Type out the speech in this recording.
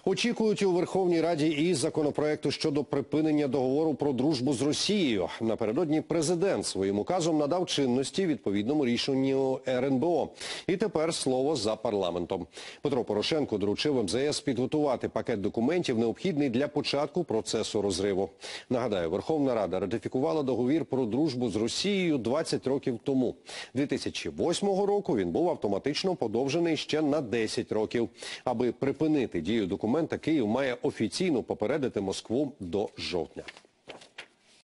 Очікують у Верховній Раді і законопроекту щодо припинення договору про дружбу з Росією. Напередодні президент своїм указом надав чинності відповідному рішенню РНБО. І тепер слово за парламентом. Петро Порошенко доручив МЗС підготувати пакет документів, необхідний для початку процесу розриву. Нагадаю, Верховна Рада ратифікувала договір про дружбу з Росією 20 років тому. 2008 року він був автоматично подовжений ще на 10 років. Аби припинити дію документа, Київ має офіційно попередити Москву до жовтня.